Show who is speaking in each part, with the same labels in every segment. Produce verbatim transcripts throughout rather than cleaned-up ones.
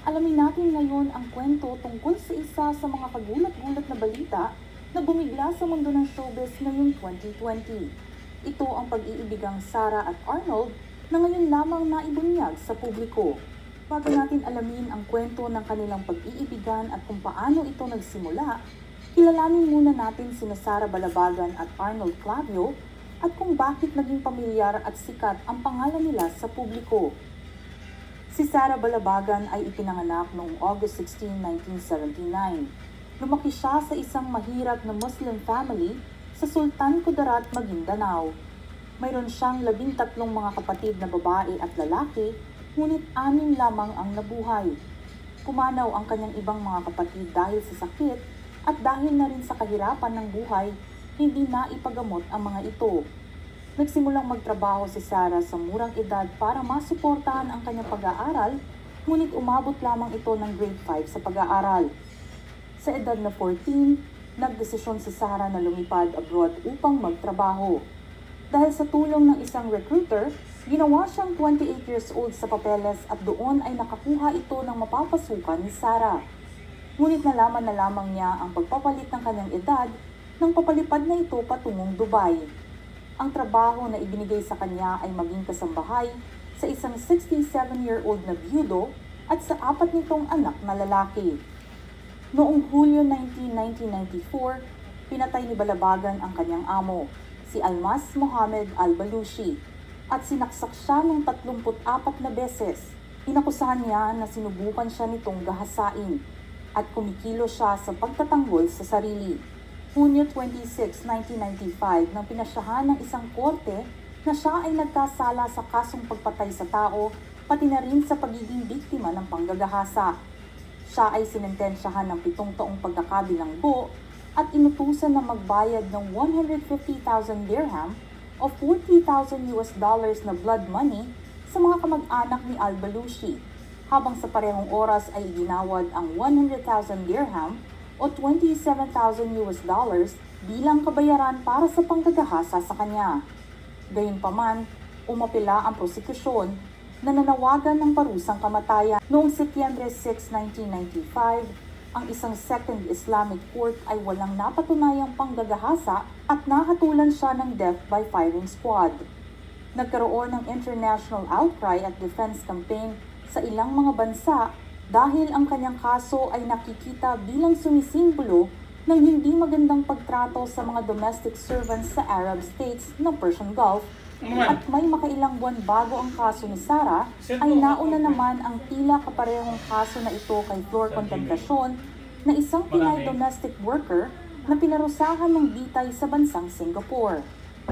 Speaker 1: Alamin natin ngayon ang kwento tungkol sa isa sa mga kagulat-gulat na balita na bumigla sa mundo ng showbiz ngayong twenty twenty. Ito ang pag-iibigang Sarah at Arnold na ngayon lamang naibunyag sa publiko. Bago natin alamin ang kwento ng kanilang pag-iibigan at kung paano ito nagsimula, kilalanin muna natin sina Sarah Balabagan at Arnold Clavio at kung bakit naging pamilyar at sikat ang pangalan nila sa publiko. Si Sarah Balabagan ay ipinanganak noong August sixteenth, nineteen seventy-nine. Lumaki siya sa isang mahirap na Muslim family sa Sultan Kudarat, Maguindanao. Mayroon siyang labing tatlong mga kapatid na babae at lalaki, ngunit anim lamang ang nabuhay. Pumanaw ang kanyang ibang mga kapatid dahil sa sakit at dahil na rin sa kahirapan ng buhay, hindi na ipagamot ang mga ito. Nagsimulang magtrabaho si Sarah sa murang edad para masuportahan ang kanyang pag-aaral, ngunit umabot lamang ito ng grade five sa pag-aaral. Sa edad na fourteen, nagdesisyon si Sarah na lumipad abroad upang magtrabaho. Dahil sa tulong ng isang recruiter, ginawa siyang twenty-eight years old sa papeles at doon ay nakakuha ito ng mapapasukan ni Sarah. Ngunit nalaman na lamang niya ang pagpapalit ng kanyang edad nang papalipad na ito patungong Dubai. Ang trabaho na ibinigay sa kanya ay maging kasambahay sa isang sixty-seven-year-old na byudo at sa apat nitong anak na lalaki. Noong Hulyo nineteenth, nineteen ninety-four, pinatay ni Balabagan ang kanyang amo, si Almas Mohamed Al-Balushi, at sinaksak siya ng tatlumput-apat na beses. Inakusahan niya na sinubukan siya nitong gahasain at kumikilo siya sa pagtatanggol sa sarili. Hunyo twenty-sixth, nineteen ninety-five nang pinasyahan ng isang korte na siya ay nagkasala sa kasong pagpatay sa tao pati na rin sa pagiging biktima ng panggagahasa. Siya ay sinentensyahan ng pitong taong pagkakabilanggo at inutusan na magbayad ng one hundred fifty thousand dirham o forty thousand US dollars na blood money sa mga kamag-anak ni Al-Balushi, habang sa parehong oras ay ginawad ang one hundred thousand dirham o twenty-seven thousand US dollars bilang kabayaran para sa panggagahasa sa kanya. Gayunpaman, umapela ang prosekusyon na nanawagan ng parusang kamatayan. Noong Setyembre sixth, nineteen ninety-five, ang isang Second Islamic Court ay walang napatunayang panggagahasa at nahatulan siya ng death by firing squad. Nagkaroon ng international outcry at defense campaign sa ilang mga bansa dahil ang kanyang kaso ay nakikita bilang sumisimbolo ng hindi magandang pagtrato sa mga domestic servants sa Arab states ng Persian Gulf, at may makailang buwan bago ang kaso ni Sarah ay nauna naman ang tila kaparehong kaso na ito kay Flor Contemplacion na isang Pinay domestic worker na pinarusahan ng bitay sa bansang Singapore.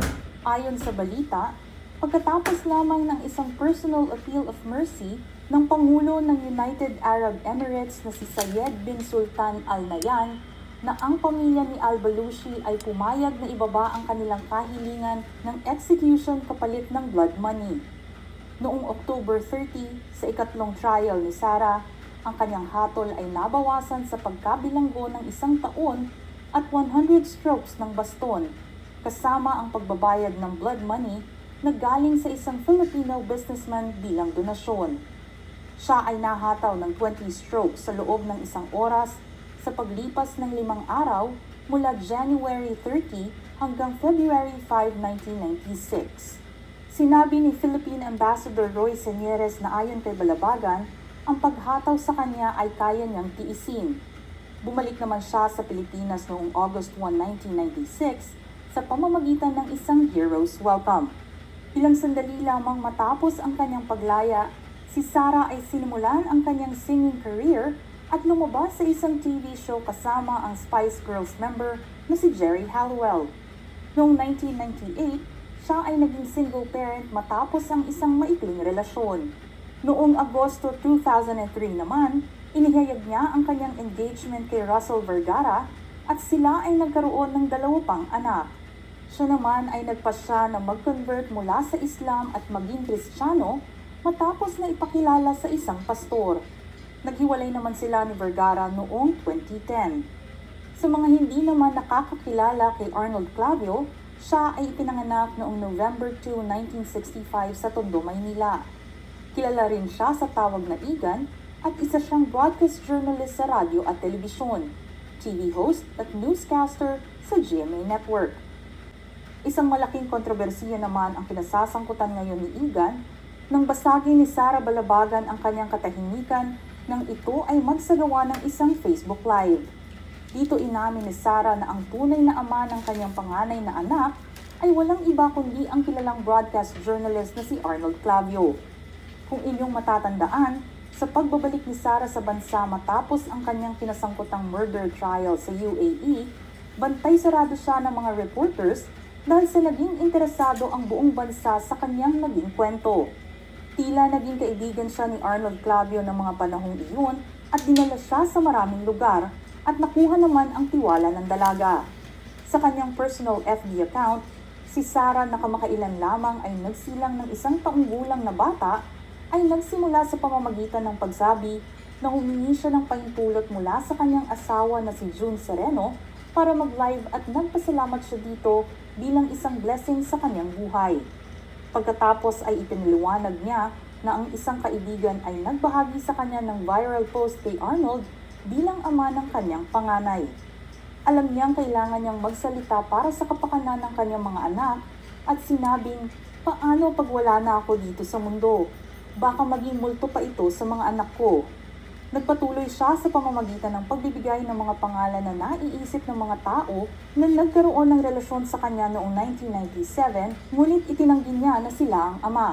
Speaker 1: Ayon sa balita, pagkatapos lamang ng isang personal appeal of mercy ng Pangulo ng United Arab Emirates na si Zayed bin Sultan Al Nahyan na ang pamilya ni Al-Balushi ay pumayag na ibaba ang kanilang kahilingan ng execution kapalit ng blood money. Noong October thirtieth, sa ikatlong trial ni Sarah, ang kanyang hatol ay nabawasan sa pagkabilanggo ng isang taon at one hundred strokes ng baston, kasama ang pagbabayad ng blood money na galing sa isang Filipino businessman bilang donasyon. Siya ay nahataw ng twenty strokes sa loob ng isang oras sa paglipas ng limang araw mula January thirtieth hanggang February fifth, nineteen ninety-six. Sinabi ni Philippine Ambassador Roy Senieres na ayon kay Balabagan, ang paghataw sa kanya ay kaya niyang tiisin. Bumalik naman siya sa Pilipinas noong August first, nineteen ninety-six sa pamamagitan ng isang hero's welcome. Ilang sandali lamang matapos ang kanyang paglaya, si Sarah ay sinimulan ang kanyang singing career at lumabas sa isang T V show kasama ang Spice Girls member na si Jerry Halliwell. Noong nineteen ninety-eight, siya ay naging single parent matapos ang isang maikling relasyon. Noong Agosto two thousand three naman, inihayag niya ang kanyang engagement kay Russell Vergara at sila ay nagkaroon ng dalawa pang anak. Siya naman ay nagpasya na mag-convert mula sa Islam at maging Kristiyano matapos na ipakilala sa isang pastor. Naghiwalay naman sila ni Vergara noong twenty ten. Sa mga hindi naman nakakakilala kay Arnold Clavio, siya ay ipinanganak noong November second, nineteen sixty-five sa Tondo, Maynila. Kilala rin siya sa tawag na Igan at isa siyang broadcast journalist sa radyo at telebisyon, T V host at newscaster sa G M A Network. Isang malaking kontrobersiya naman ang kinasasangkutan ngayon ni Egan nang basagin ni Sara Balabagan ang kanyang katahimikan nang ito ay magsagawa ng isang Facebook Live. Dito inamin ni Sara na ang tunay na ama ng kanyang panganay na anak ay walang iba kundi ang kilalang broadcast journalist na si Arnold Clavio. Kung inyong matatandaan, sa pagbabalik ni Sara sa bansa matapos ang kanyang pinasangkutang murder trial sa U A E, bantay sarado siya ng mga reporters dahil sa naging interesado ang buong bansa sa kanyang naging kwento. Tila naging kaibigan siya ni Arnold Clavio ng mga panahong iyon at dinala siya sa maraming lugar at nakuha naman ang tiwala ng dalaga. Sa kanyang personal F B account, si Sara na kamakailan lamang ay nagsilang ng isang taong gulang na bata ay nagsimula sa pamamagitan ng pagsabi na humingi siya ng pahintulot mula sa kanyang asawa na si June Sereno para mag-live at nagpasalamat siya dito bilang isang blessing sa kanyang buhay. Pagkatapos ay ipiniliwanag niya na ang isang kaibigan ay nagbahagi sa kanya ng viral post kay Arnold bilang ama ng kanyang panganay. Alam niyang kailangan niyang magsalita para sa kapakanan ng kanyang mga anak at sinabing, paano pag wala na ako dito sa mundo? Baka maging multo pa ito sa mga anak ko. Nagpatuloy siya sa pamamagitan ng pagbibigay ng mga pangalan na naiisip ng mga tao na nagkaroon ng relasyon sa kanya noong nineteen ninety-seven, ngunit itinanggi niya na sila ang ama.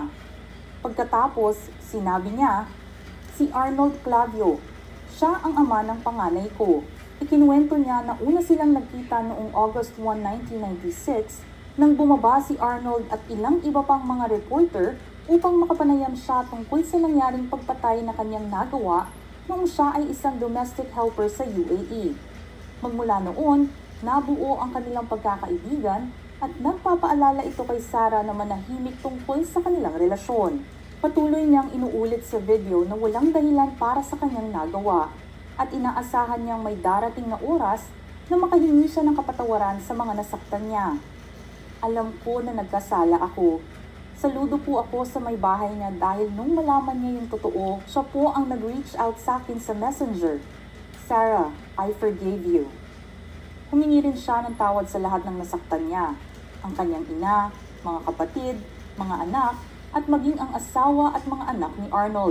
Speaker 1: Pagkatapos, sinabi niya, si Arnold Clavio, siya ang ama ng panganay ko. Ikinuwento niya na una silang nagkita noong August first, nineteen ninety-six, nang bumaba si Arnold at ilang iba pang mga reporter upang makapanayam siya tungkol sa nangyaring pagpatay na kanyang nagawa noong siya ay isang domestic helper sa U A E. Magmula noon, nabuo ang kanilang pagkakaibigan at nagpapaalala ito kay Sara na manahimik tungkol sa kanilang relasyon. Patuloy niyang inuulit sa video na walang dahilan para sa kanyang nagawa at inaasahan niyang may darating na oras na makahingi siya ng kapatawaran sa mga nasaktan niya. Alam ko na nagkasala ako. Saludo po ako sa may bahay niya dahil nung malaman niya yung totoo, siya po ang nag-reach out sa akin sa messenger. Sarah, I forgave you. Humingi rin siya ng tawad sa lahat ng nasaktan niya, ang kanyang ina, mga kapatid, mga anak, at maging ang asawa at mga anak ni Arnold.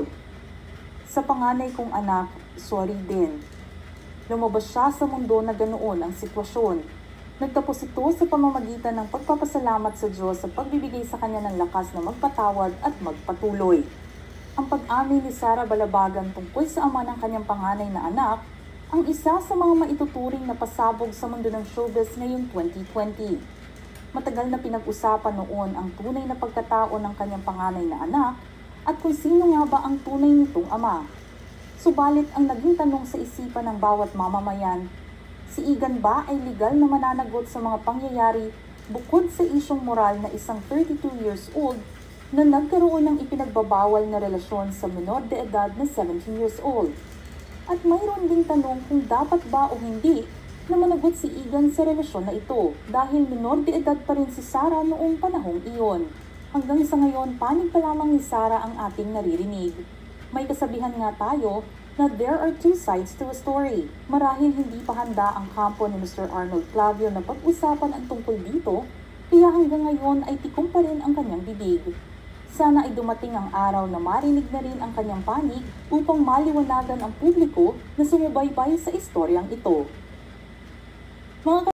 Speaker 1: Sa panganay kong anak, sorry din. Lumabas siya sa mundo na ganoon ang sitwasyon. Nagtapos ito sa pamamagitan ng pagpapasalamat sa Diyos sa pagbibigay sa kanya ng lakas na magpatawad at magpatuloy. Ang pag-amin ni Sara Balabagan tungkol sa ama ng kanyang panganay na anak, ang isa sa mga maituturing na pasabog sa mundo ng showbiz ngayong twenty twenty. Matagal na pinag-usapan noon ang tunay na pagkatao ng kanyang panganay na anak at kung sino nga ba ang tunay nitong ama. Subalit ang naging tanong sa isipan ng bawat mamamayan, si Egan ba ay legal na mananagot sa mga pangyayari bukod sa isyong moral na isang thirty-two years old na nagkaroon ng ipinagbabawal na relasyon sa menor de edad na seventeen years old? At mayroon ding tanong kung dapat ba o hindi na managot si Egan sa relasyon na ito dahil menor de edad pa rin si Sara noong panahong iyon. Hanggang sa ngayon, panig pa lamang ni Sara ang ating naririnig. May kasabihan nga tayo na there are two sides to a story. Marahil hindi pa handa ang kampo ni Mister Arnold Clavio na pag-usapan ang tungkol dito, kaya hanggang ngayon ay tikom pa rin ang kanyang bibig. Sana ay dumating ang araw na marinig na rin ang kanyang panig upang maliwanagan ang publiko na sumubaybay sa istoryang ito. Mga